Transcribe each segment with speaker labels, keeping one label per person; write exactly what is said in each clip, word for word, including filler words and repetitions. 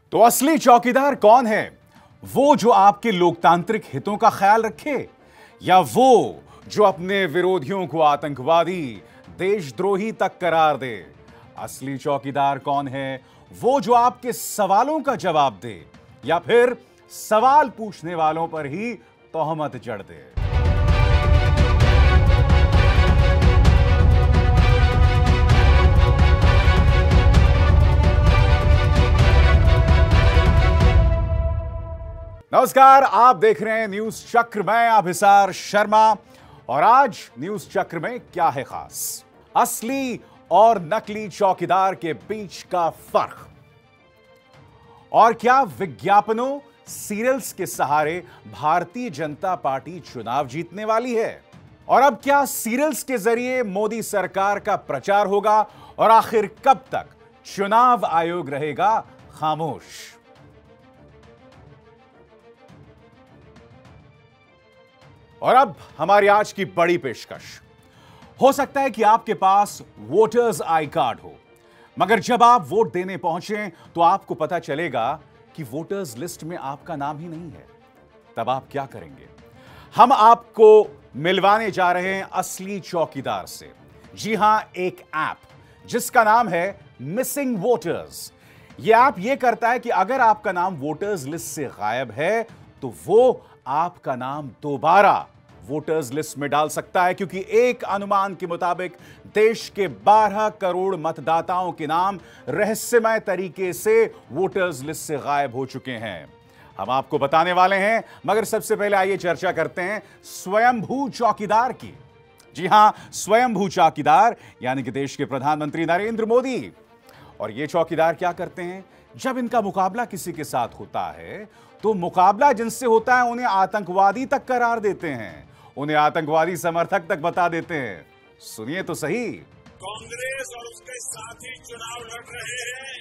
Speaker 1: तो असली चौकीदार कौन है? वो जो आपके लोकतांत्रिक हितों का ख्याल रखे, या वो जो अपने विरोधियों को आतंकवादी, देशद्रोही तक करार दे? असली चौकीदार कौन है? वो जो आपके सवालों का जवाब दे, या फिर सवाल पूछने वालों पर ही तोहमत जड़ दे? नमस्कार, आप देख रहे हैं न्यूज चक्र में अभिसार शर्मा। और आज न्यूज चक्र में क्या है खास? असली और नकली चौकीदार के बीच का फर्क, और क्या विज्ञापनों, सीरियल्स के सहारे भारतीय जनता पार्टी चुनाव जीतने वाली है? और अब क्या सीरियल्स के जरिए मोदी सरकार का प्रचार होगा? और आखिर कब तक चुनाव आयोग रहेगा खामोश? और अब हमारी आज की बड़ी पेशकश। हो सकता है कि आपके पास वोटर्स आई कार्ड हो, मगर जब आप वोट देने पहुंचे तो आपको पता चलेगा कि वोटर्स लिस्ट में आपका नाम ही नहीं है। तब आप क्या करेंगे? हम आपको मिलवाने जा रहे हैं असली चौकीदार से। जी हां, एक ऐप जिसका नाम है मिसिंग वोटर्स। यह ऐप यह करता है कि अगर आपका नाम वोटर्स लिस्ट से गायब है तो वो आपका नाम दोबारा वोटर्स लिस्ट में डाल सकता है, क्योंकि एक अनुमान के मुताबिक देश के बारह करोड़ मतदाताओं के नाम रहस्यमय तरीके से वोटर्स लिस्ट से गायब हो चुके हैं। हम आपको बताने वाले हैं, मगर सबसे पहले आइए चर्चा करते हैं स्वयंभू चौकीदार की। जी हां, स्वयंभू चौकीदार यानी कि देश के प्रधानमंत्री नरेंद्र मोदी। और ये चौकीदार क्या करते हैं? जब इनका मुकाबला किसी के साथ होता है तो मुकाबला जिनसे होता है उन्हें आतंकवादी तक करार देते हैं, उन्हें आतंकवादी समर्थक तक बता देते हैं। सुनिए तो सही।
Speaker 2: कांग्रेस और उसके साथी चुनाव लड़ रहे हैं।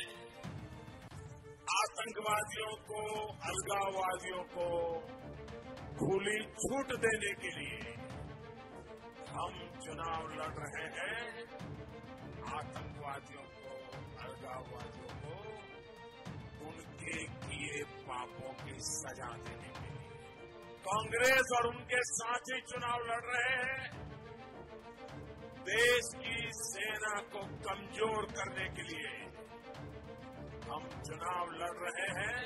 Speaker 2: आतंकवादियों को, अलगाववादियों को खुली छूट देने के लिए हम चुनाव लड़ रहे हैं। आतंकवादियों को, अलगाववादियों को उनके किए पापों की सजा देने के लिए कांग्रेस और उनके साथी चुनाव लड़ रहे हैं। देश की सेना को कमजोर करने के लिए हम चुनाव लड़ रहे हैं।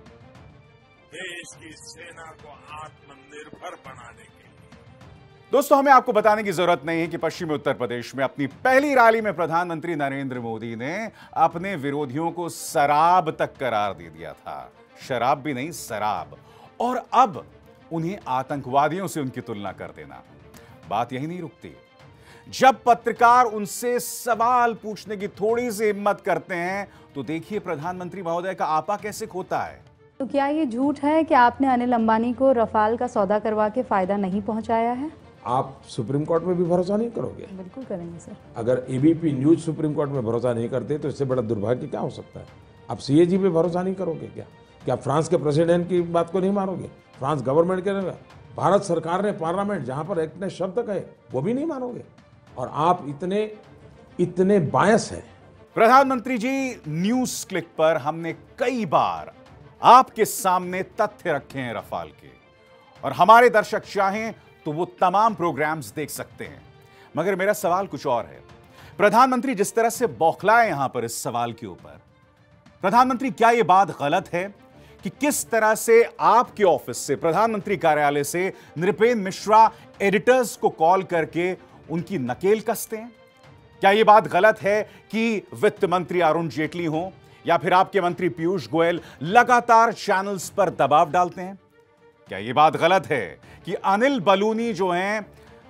Speaker 2: देश की सेना को आत्मनिर्भर बनाने के लिए।
Speaker 1: दोस्तों, हमें आपको बताने की जरूरत नहीं है कि पश्चिमी उत्तर प्रदेश में अपनी पहली रैली में प्रधानमंत्री नरेंद्र मोदी ने अपने विरोधियों को शराब तक करार दे दिया था। शराब भी नहीं, शराब। और अब उन्हें आतंकवादियों से उनकी तुलना कर देना। बात यही नहीं रुकती। जब पत्रकार उनसे सवाल पूछने की थोड़ी सी हिम्मत करते हैं तो देखिए प्रधानमंत्री महोदय का आपा कैसे खोता है।
Speaker 3: तो क्या ये झूठ है कि आपने अनिल अंबानी को रफाल का सौदा करवा के फायदा नहीं पहुंचाया है?
Speaker 4: आप सुप्रीम कोर्ट में भी भरोसा नहीं करोगे?
Speaker 3: बिल्कुल करेंगे सर।
Speaker 4: अगर एबीपी न्यूज सुप्रीम कोर्ट में भरोसा नहीं करते तो इससे बड़ा दुर्भाग्य क्या हो सकता है? आप सीएजी पे भरोसा नहीं करोगे क्या? क्या फ्रांस के प्रेसिडेंट की बात को नहीं मानोगे? फ्रांस गवर्नमेंट के, भारत सरकार ने, पार्लियामेंट जहां पर एक ने शब्द कहे वो भी नहीं मानोगे? और आप इतने इतने बायस हैं।
Speaker 1: प्रधानमंत्री जी, न्यूज क्लिक पर हमने कई बार आपके सामने तथ्य रखे हैं रफाल के, और हमारे दर्शक चाहें तो वो तमाम प्रोग्राम्स देख सकते हैं। मगर मेरा सवाल कुछ और है। प्रधानमंत्री जिस तरह से बौखलाए यहां पर इस सवाल के ऊपर, प्रधानमंत्री क्या यह बात गलत है कि किस तरह से आपके ऑफिस से, प्रधानमंत्री कार्यालय से नृपेंद्र मिश्रा एडिटर्स को कॉल करके उनकी नकेल कसते हैं? क्या यह बात गलत है कि वित्त मंत्री अरुण जेटली हो या फिर आपके मंत्री पीयूष गोयल लगातार चैनल्स पर दबाव डालते हैं? क्या यह बात गलत है कि अनिल बलूनी जो हैं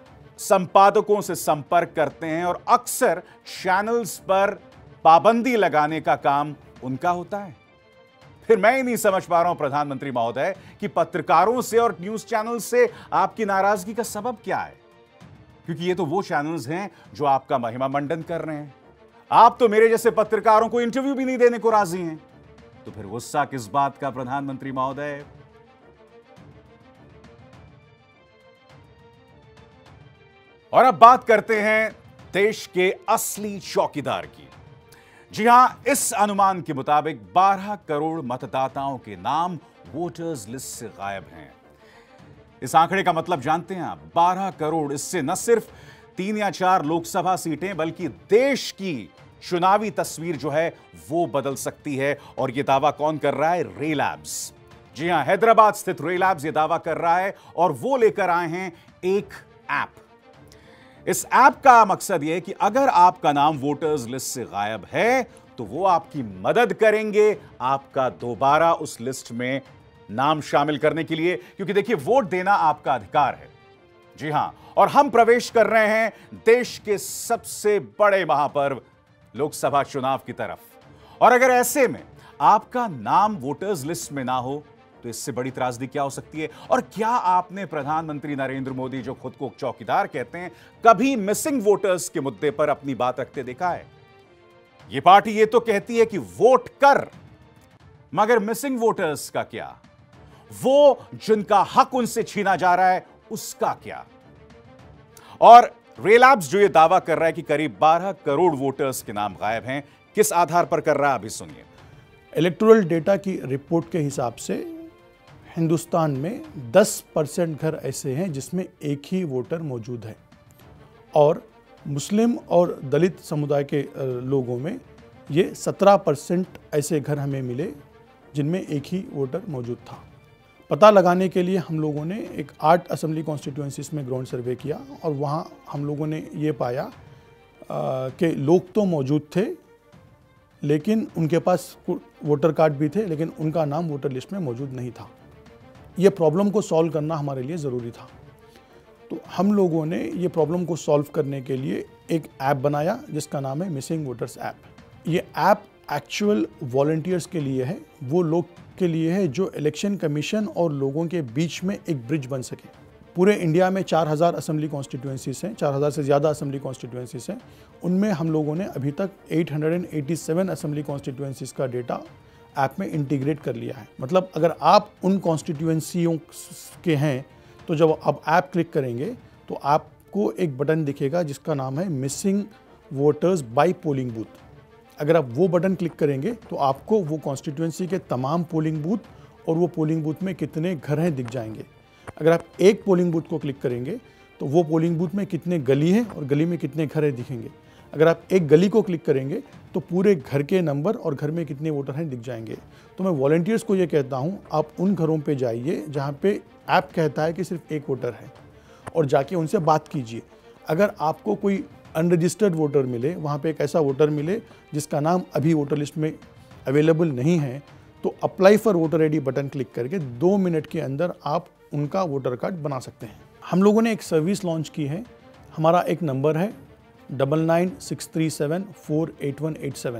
Speaker 1: संपादकों से संपर्क करते हैं और अक्सर चैनल्स पर पाबंदी लगाने का काम उनका होता है? फिर मैं ही नहीं समझ पा रहा हूं प्रधानमंत्री महोदय कि पत्रकारों से और न्यूज चैनल से आपकी नाराजगी का सबब क्या है? क्योंकि ये तो वो चैनल्स हैं जो आपका महिमा मंडन कर रहे हैं। आप तो मेरे जैसे पत्रकारों को इंटरव्यू भी नहीं देने को राजी हैं। तो फिर गुस्सा किस बात का प्रधानमंत्री महोदय? और अब बात करते हैं देश के असली चौकीदार की। जी हां, इस अनुमान के मुताबिक बारह करोड़ मतदाताओं के नाम वोटर्स लिस्ट से गायब हैं। इस आंकड़े का मतलब जानते हैं आप? बारह करोड़। इससे न सिर्फ तीन या चार लोकसभा सीटें बल्कि देश की चुनावी तस्वीर जो है वो बदल सकती है। और यह दावा कौन कर रहा है? रे लैब्स। जी हां, हैदराबाद स्थित रे लैब्स यह दावा कर रहा है और वो लेकर आए हैं एक ऐप। इस ऐप का मकसद यह है कि अगर आपका नाम वोटर्स लिस्ट से गायब है तो वो आपकी मदद करेंगे आपका दोबारा उस लिस्ट में नाम शामिल करने के लिए, क्योंकि देखिए वोट देना आपका अधिकार है। जी हां, और हम प्रवेश कर रहे हैं देश के सबसे बड़े महापर्व लोकसभा चुनाव की तरफ। और अगर ऐसे में आपका नाम वोटर्स लिस्ट में ना हो तो इससे बड़ी त्रासदी क्या हो सकती है? और क्या आपने प्रधानमंत्री नरेंद्र मोदी, जो खुद को चौकीदार कहते हैं, कभी मिसिंग वोटर्स के मुद्दे पर अपनी बात रखते देखा है? यह पार्टी यह तो कहती है कि वोट कर, मगर मिसिंग वोटर्स का क्या? वो जिनका हक उनसे छीना जा रहा है उसका क्या? और रे लैब्स जो यह दावा कर रहा है कि करीब बारह करोड़ वोटर्स के नाम गायब हैं, किस आधार पर कर रहा है अभी सुनिए।
Speaker 5: इलेक्टोरल डेटा की रिपोर्ट के हिसाब से हिंदुस्तान में दस परसेंट घर ऐसे हैं जिसमें एक ही वोटर मौजूद है, और मुस्लिम और दलित समुदाय के लोगों में ये सत्रह परसेंट ऐसे घर हमें मिले जिनमें एक ही वोटर मौजूद था। पता लगाने के लिए हम लोगों ने एक आठ असेंबली कॉन्स्टिट्यूएंसीज में ग्राउंड सर्वे किया और वहाँ हम लोगों ने ये पाया कि लोग तो मौजूद थे लेकिन उनके पास वोटर कार्ड भी थे, लेकिन उनका नाम वोटर लिस्ट में मौजूद नहीं था। ये प्रॉब्लम को सॉल्व करना हमारे लिए ज़रूरी था, तो हम लोगों ने ये प्रॉब्लम को सॉल्व करने के लिए एक ऐप बनाया जिसका नाम है मिसिंग वोटर्स ऐप। ये ऐप एक्चुअल वॉलंटियर्स के लिए है, वो लोग के लिए है जो इलेक्शन कमीशन और लोगों के बीच में एक ब्रिज बन सके। पूरे इंडिया में चार हज़ार असेंबली कॉन्स्टिट्यूएंसीज हैं, चार हज़ार से ज़्यादा असेंबली कॉन्स्टिट्यूएंसीज हैं। उनमें हम लोगों ने अभी तक आठ सौ सत्तासी असेंबली कॉन्स्टिट्यूएंसीज का डेटा ऐप में इंटीग्रेट कर लिया है। मतलब अगर आप उन कॉन्स्टिट्यूएंसियों के हैं तो जब आप ऐप क्लिक करेंगे तो आपको एक बटन दिखेगा जिसका नाम है missing voters by polling booth. अगर आप वो बटन क्लिक करेंगे तो आपको वो कॉन्स्टिट्यूएंसी के तमाम पोलिंग बूथ और वो पोलिंग बूथ में कितने घर हैं दिख जाएंगे। अगर आप एक पोलिंग बूथ को क्लिक करेंगे तो वो पोलिंग बूथ में कितने गली हैं और गली में कितने घर हैं दिखेंगे। अगर आप एक गली को क्लिक करेंगे तो पूरे घर के नंबर और घर में कितने वोटर हैं दिख जाएंगे। तो मैं वॉलंटियर्स को ये कहता हूँ, आप उन घरों पे जाइए जहाँ पे ऐप कहता है कि सिर्फ एक वोटर है और जाके उनसे बात कीजिए। अगर आपको कोई अनरजिस्टर्ड वोटर मिले, वहाँ पे एक ऐसा वोटर मिले जिसका नाम अभी वोटर लिस्ट में अवेलेबल नहीं है, तो apply for voter I D button click करके दो मिनट के अंदर आप उनका वोटर कार्ड बना सकते हैं। हम लोगों ने एक सर्विस लॉन्च की है। हमारा एक नंबर है double nine six three seven four eight one eight seven.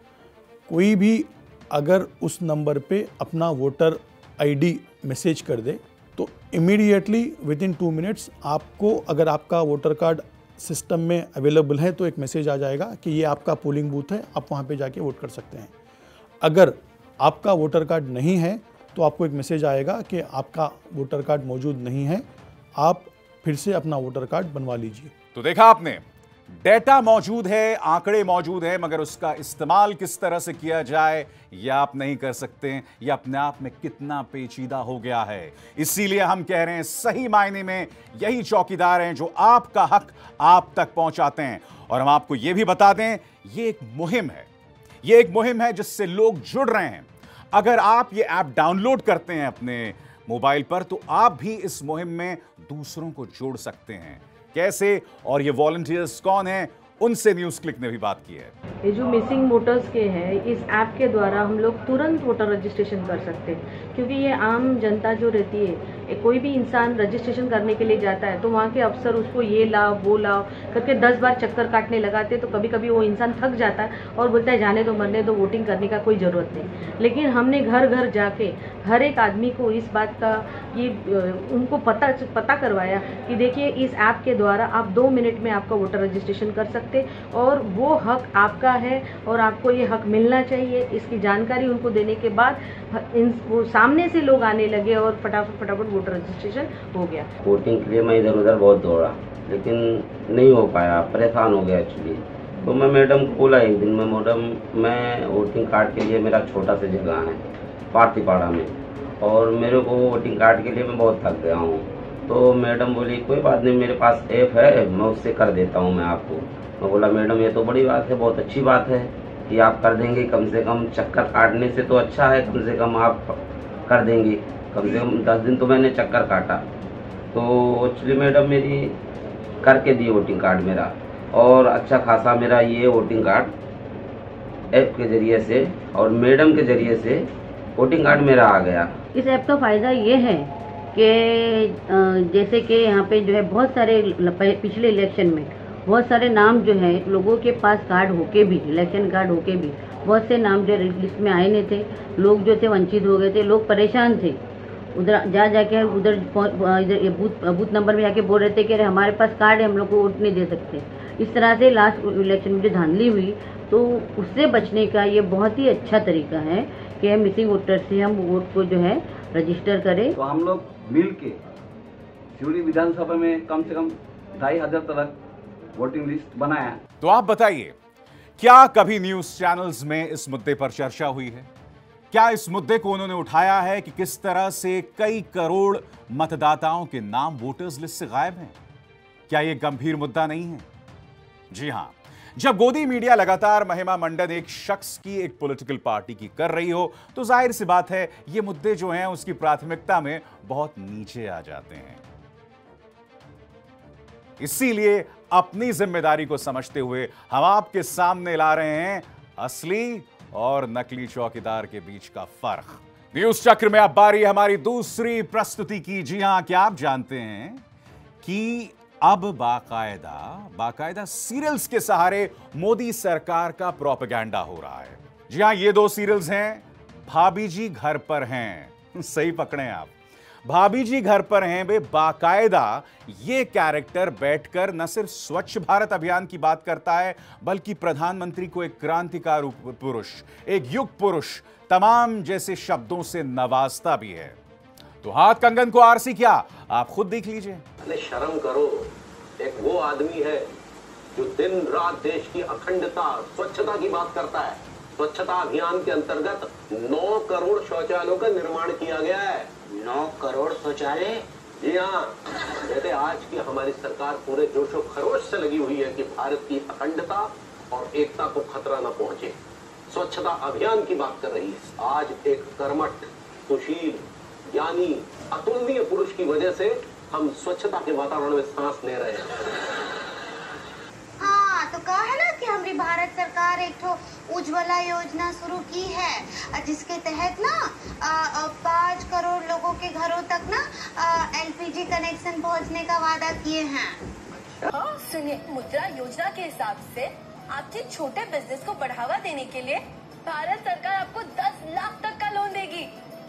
Speaker 5: कोई भी अगर उस नंबर पे अपना वोटर आईडी मैसेज कर दे तो immediately within two minutes आपको, अगर आपका वोटर कार्ड सिस्टम में अवेलेबल है तो एक मैसेज आ जाएगा कि ये आपका पोलिंग बूथ है, आप वहाँ पे जाके वोट कर सकते हैं। अगर आपका वोटर कार्ड नहीं है तो आपको एक मैसेज आएगा कि आपका वोटर कार्ड मौजूद नहीं है, आप फिर से अपना वोटर कार्ड बनवा लीजिए।
Speaker 1: तो देखा आपने, डेटा मौजूद है, आंकड़े मौजूद है, मगर उसका इस्तेमाल किस तरह से किया जाए यह आप नहीं कर सकते। यह अपने आप में कितना पेचीदा हो गया है। इसीलिए हम कह रहे हैं सही मायने में यही चौकीदार हैं जो आपका हक आप तक पहुंचाते हैं। और हम आपको यह भी बता दें, यह एक मुहिम है, यह एक मुहिम है जिससे लोग जुड़ रहे हैं। अगर आप ये ऐप डाउनलोड करते हैं अपने मोबाइल पर तो आप भी इस मुहिम में दूसरों को जोड़ सकते हैं। कैसे और ये वॉलंटियर्स कौन हैं, उनसे न्यूज़ क्लिक ने भी बात की है।
Speaker 6: ये जो मिसिंग वोटर्स के हैं, इस ऐप के द्वारा हम लोग तुरंत वोटर रजिस्ट्रेशन कर सकते हैं, क्योंकि ये आम जनता जो रहती है, कोई भी इंसान रजिस्ट्रेशन करने के लिए जाता है तो वहाँ के अफसर उसको ये लाओ वो लाओ करके दस बार चक्कर काटने लगाते, तो कभी कभी वो इंसान थक जाता है और बोलता है जाने दो मरने दो, वोटिंग करने का कोई ज़रूरत नहीं। लेकिन हमने घर घर जाके हर एक आदमी को इस बात का ये उनको पता पता करवाया कि देखिए इस ऐप के द्वारा आप दो मिनट में आपका वोटर रजिस्ट्रेशन कर सकते और वो हक आपका है और आपको ये हक मिलना चाहिए। इसकी जानकारी उनको देने के बाद इन वो सामने से लोग आने लगे और फटाफट फटाफट वोटर रजिस्ट्रेशन हो गया।
Speaker 7: वोटिंग के लिए मैं इधर उधर बहुत दौड़ा लेकिन नहीं हो पाया, परेशान हो गया एक्चुअली। तो मैं मैडम को बोला एक दिन में, मैडम मैं वोटिंग कार्ड के लिए मेरा छोटा सा जगह है पार्टीपाड़ा में, और मेरे को वोटिंग कार्ड के लिए मैं बहुत थक गया हूँ। तो मैडम बोली कोई बात नहीं, मेरे पास ऐप है, मैं उससे कर देता हूँ मैं आपको। मैं बोला मैडम ये तो बड़ी बात है, बहुत अच्छी बात है कि आप कर देंगे, कम से कम चक्कर काटने से तो अच्छा है, कम से कम आप कर देंगे। कम से कम दस दिन तो मैंने चक्कर काटा, तो एक्चुअली मैडम मेरी करके दी वोटिंग कार्ड मेरा, और अच्छा खासा मेरा ये वोटिंग कार्ड ऐप के ज़रिए से और मैडम के ज़रिए से वोटिंग कार्ड मेरा आ गया।
Speaker 6: इस ऐप का फ़ायदा ये है कि जैसे कि यहाँ पे जो है बहुत सारे पिछले इलेक्शन में बहुत सारे नाम जो है लोगों के पास कार्ड होके भी, इलेक्शन कार्ड होके भी बहुत से नाम जो लिस्ट में आए नहीं थे, लोग जो थे वंचित हो गए थे, लोग परेशान थे। उधर जा जाके उधर इधर बूथ बूथ नंबर में जाके बोल रहे थे कि अरे हमारे पास कार्ड है, हम लोग को वोट नहीं दे सकते। इस तरह से लास्ट इलेक्शन में जो धांधली हुई, तो उससे बचने का ये बहुत ही अच्छा तरीका है कि हम मिसिंग वोटर से हम वोट को जो है रजिस्टर करें।
Speaker 8: तो हम लोग मिल के सिवनी विधानसभा में कम से कम ढाई हजार तक वोटिंग लिस्ट बनाया।
Speaker 1: तो आप बताइए, क्या कभी न्यूज चैनल्स में इस मुद्दे पर चर्चा हुई है? क्या इस मुद्दे को उन्होंने उठाया है कि किस तरह से कई करोड़ मतदाताओं के नाम वोटर्स लिस्ट से गायब हैं? क्या यह गंभीर मुद्दा नहीं है? जी हां, जब गोदी मीडिया लगातार महिमा मंडन एक शख्स की एक पॉलिटिकल पार्टी की कर रही हो, तो जाहिर सी बात है ये मुद्दे जो हैं उसकी प्राथमिकता में बहुत नीचे आ जाते हैं। इसीलिए अपनी जिम्मेदारी को समझते हुए हम आपके सामने ला रहे हैं असली और नकली चौकीदार के बीच का फर्क। न्यूज चक्र में अब बारी हमारी दूसरी प्रस्तुति की। जी हां, क्या आप जानते हैं कि अब बाकायदा बाकायदा सीरियल्स के सहारे मोदी सरकार का प्रोपेगेंडा हो रहा है। जी हां, ये दो सीरियल्स हैं भाभी जी घर पर हैं। सही पकड़े आप, भाभी जी घर पर हैं। वे बाकायदा ये कैरेक्टर बैठकर न सिर्फ स्वच्छ भारत अभियान की बात करता है, बल्कि प्रधानमंत्री को एक क्रांतिकारी पुरुष, एक युग पुरुष तमाम जैसे शब्दों से नवाजता भी है। तो हाथ कंगन को आरसी क्या, आप खुद देख लीजिए।
Speaker 9: अरे शर्म करो, एक वो आदमी है जो दिन रात देश की अखंडता, स्वच्छता की बात करता है। स्वच्छता अभियान के अंतर्गत नौ करोड़ शौचालयों का निर्माण किया गया है।
Speaker 10: नौ करोड़ शौचालय?
Speaker 9: जी हाँ, कहते आज की हमारी सरकार पूरे जोशो खरोश से लगी हुई है कि भारत की अखंडता और एकता को खतरा न पहुंचे। स्वच्छता अभियान की बात कर रही है। आज एक कर्मठ, सुशील, ज्ञानी, अतुलनीय पुरुष की वजह से हम स्वच्छता के वातावरण में सांस ले रहे हैं।
Speaker 11: हाँ, तो कहा है ना कि हमारी भारत सरकार एक तो उज्ज्वला योजना शुरू की है, जिसके तहत ना पाँच करोड़ लोगों के घरों तक ना एलपीजी कनेक्शन पहुंचने का वादा किए हैं।
Speaker 12: हाँ सुनिए, मुद्रा योजना के हिसाब से आपके छोटे बिजनेस को बढ़ावा देने के लिए भारत सरकार आपको दस लाख तक का लोन देगी।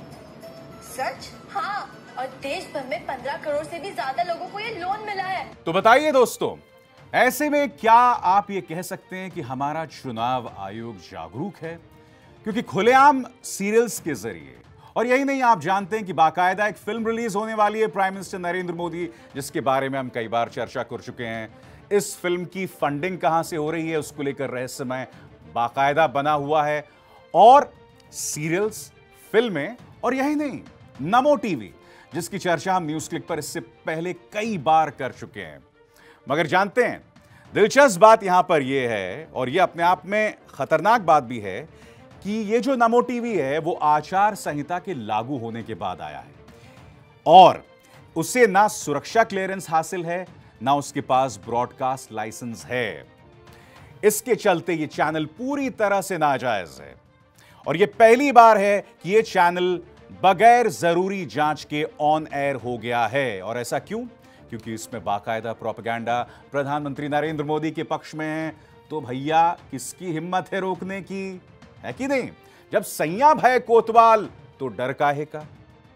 Speaker 12: सच? हाँ, और देश भर में पंद्रह करोड़ से भी ज्यादा लोगों को ये लोन मिला है।
Speaker 1: तो बताइए दोस्तों, ऐसे में क्या आप ये कह सकते हैं कि हमारा चुनाव आयोग जागरूक है? क्योंकि खुलेआम सीरियल्स के जरिए, और यही नहीं, आप जानते हैं कि बाकायदा एक फिल्म रिलीज होने वाली है प्राइम मिनिस्टर नरेंद्र मोदी, जिसके बारे में हम कई बार चर्चा कर चुके हैं। इस फिल्म की फंडिंग कहां से हो रही है उसको लेकर रहस्यमय बाकायदा बना हुआ है। और सीरियल्स, फिल्में, और यही नहीं, नमो टीवी, जिसकी चर्चा हम न्यूज क्लिक पर इससे पहले कई बार कर चुके हैं। मगर जानते हैं, दिलचस्प बात यहां पर यह है, और यह अपने आप में खतरनाक बात भी है, कि यह जो नमो टीवी है वो आचार संहिता के लागू होने के बाद आया है, और उसे ना सुरक्षा क्लियरेंस हासिल है, ना उसके पास ब्रॉडकास्ट लाइसेंस है। इसके चलते यह चैनल पूरी तरह से नाजायज है, और यह पहली बार है कि यह चैनल बगैर जरूरी जांच के ऑन एयर हो गया है। और ऐसा क्यों? क्योंकि इसमें बाकायदा प्रोपेगेंडा प्रधानमंत्री नरेंद्र मोदी के पक्ष में है। तो भैया किसकी हिम्मत है रोकने की, है कि नहीं? जब सैया भय कोतवाल तो डर काहे का।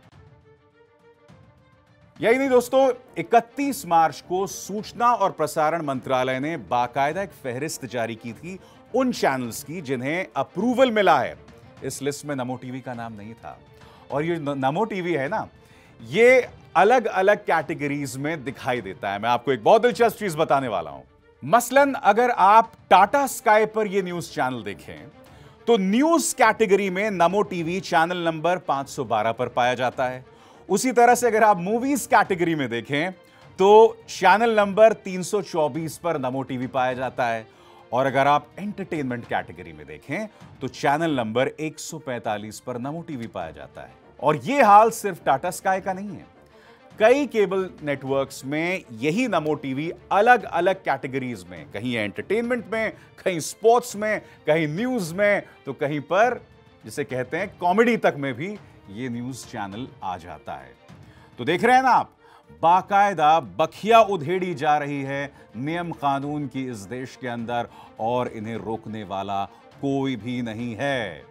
Speaker 1: यही नहीं दोस्तों, इकतीस मार्च को सूचना और प्रसारण मंत्रालय ने बाकायदा एक फहरिस्त जारी की थी उन चैनल्स की जिन्हें अप्रूवल मिला है। इस लिस्ट में नमो टीवी का नाम नहीं था। और ये नमो टीवी है ना, ये अलग अलग कैटेगरीज में दिखाई देता है। मैं आपको एक बहुत दिलचस्प चीज बताने वाला हूं। मसलन अगर आप टाटा स्काई पर यह न्यूज चैनल देखें तो न्यूज कैटेगरी में नमो टीवी चैनल नंबर पांच सौ बारह पर पाया जाता है। उसी तरह से अगर आप मूवीज कैटेगरी में देखें तो चैनल नंबर तीन सौ चौबीस पर नमो टीवी पाया जाता है, और अगर आप एंटरटेनमेंट कैटेगरी में देखें तो चैनल नंबर एक सौ पैंतालीस पर नमो टीवी पाया जाता है। और यह हाल सिर्फ टाटा स्काई का नहीं है, कई केबल नेटवर्क्स में यही नमो टीवी अलग अलग कैटेगरीज में, कहीं एंटरटेनमेंट में, कहीं स्पोर्ट्स में, कहीं न्यूज में, तो कहीं पर जिसे कहते हैं कॉमेडी तक में भी ये न्यूज चैनल आ जाता है। तो देख रहे हैं ना आप, बाकायदा बखिया उधेड़ी जा रही है नियम कानून की इस देश के अंदर, और इन्हें रोकने वाला कोई भी नहीं है।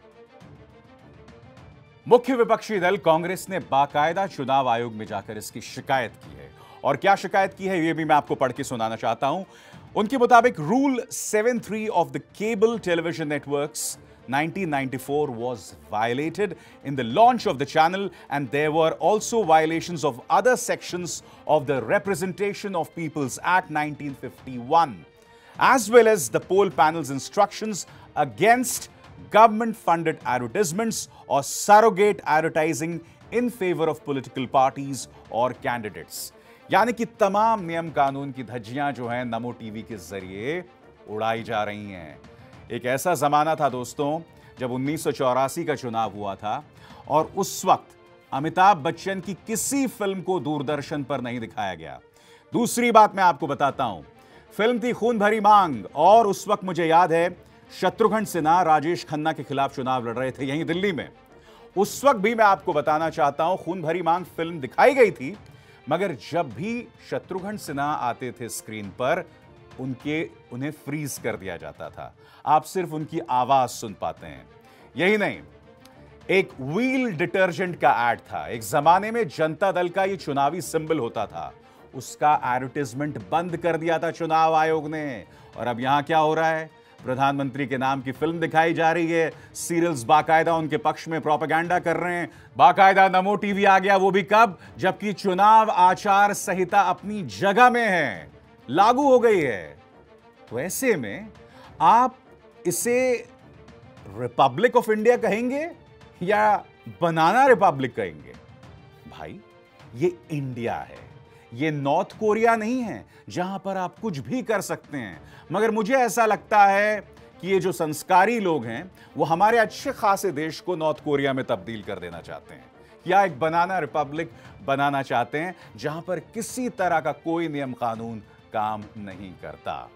Speaker 1: मुख्य विपक्षी दल कांग्रेस ने बाकायदा चुनाव आयोग में जाकर इसकी शिकायत की है, और क्या शिकायत की है यह भी मैं आपको पढ़ के सुनाना चाहता हूं। उनके मुताबिक rule seven three of the cable television networks nineteen ninety-four was violated in the launch of the channel, and there were also violations of other sections of the Representation of Peoples Act nineteen fifty-one, as well as the poll panel's instructions against government-funded advertisements or surrogate advertising in favor of political parties or candidates. यानी कि तमाम नियम कानून की धज्जियां जो हैं नमो TV के जरिए उड़ाई जा रही हैं। एक ऐसा जमाना था दोस्तों जब उन्नीस सौ चौरासी का चुनाव हुआ था, और उस वक्त अमिताभ बच्चन की किसी फिल्म को दूरदर्शन पर नहीं दिखाया गया। दूसरी बात मैं आपको बताता हूं, फिल्म थी खून भरी मांग, और उस वक्त मुझे याद है शत्रुघ्न सिन्हा राजेश खन्ना के खिलाफ चुनाव लड़ रहे थे यहीं दिल्ली में। उस वक्त भी मैं आपको बताना चाहता हूं, खून भरी मांग फिल्म दिखाई गई थी, मगर जब भी शत्रुघ्न सिन्हा आते थे स्क्रीन पर उनके उन्हें फ्रीज कर दिया जाता था, आप सिर्फ उनकी आवाज सुन पाते हैं। यही नहीं, एक व्हील डिटर्जेंट का ऐड था, एक जमाने में जनता दल का ये चुनावी सिंबल होता था, उसका एडवर्टाइजमेंट बंद कर दिया था चुनाव आयोग ने। और अब यहां क्या हो रहा है, प्रधानमंत्री के नाम की फिल्म दिखाई जा रही है, सीरियल्स बाकायदा उनके पक्ष में प्रोपेगेंडा कर रहे हैं, बाकायदा नमो टीवी आ गया, वो भी कब, जबकि चुनाव आचार संहिता अपनी जगह में है, लागू हो गई है। तो ऐसे में आप इसे रिपब्लिक ऑफ इंडिया कहेंगे या बनाना रिपब्लिक कहेंगे? भाई ये इंडिया है, ये नॉर्थ कोरिया नहीं है जहां पर आप कुछ भी कर सकते हैं। मगर मुझे ऐसा लगता है कि ये जो संस्कारी लोग हैं वो हमारे अच्छे खासे देश को नॉर्थ कोरिया में तब्दील कर देना चाहते हैं, या एक बनाना रिपब्लिक बनाना चाहते हैं जहां पर किसी तरह का कोई नियम कानून काम नहीं करता।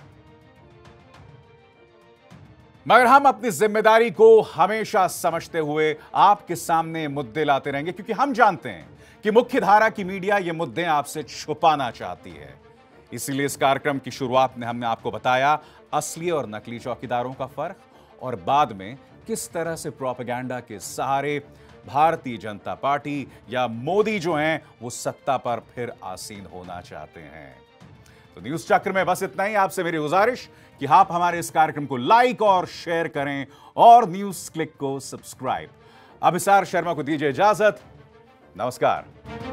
Speaker 1: मगर हम अपनी जिम्मेदारी को हमेशा समझते हुए आपके सामने मुद्दे लाते रहेंगे, क्योंकि हम जानते हैं कि मुख्य धारा की मीडिया ये मुद्दे आपसे छुपाना चाहती है। इसीलिए इस कार्यक्रम की शुरुआत में हमने आपको बताया असली और नकली चौकीदारों का फर्क, और बाद में किस तरह से प्रोपेगेंडा के सहारे भारतीय जनता पार्टी या मोदी जो हैं वो सत्ता पर फिर आसीन होना चाहते हैं। तो न्यूज चक्र में बस इतना ही। आपसे मेरी गुजारिश कि आप हमारे इस कार्यक्रम को लाइक और शेयर करें, और न्यूज क्लिक को सब्सक्राइब। अभिसार शर्मा को दीजिए इजाजत। नमस्कार।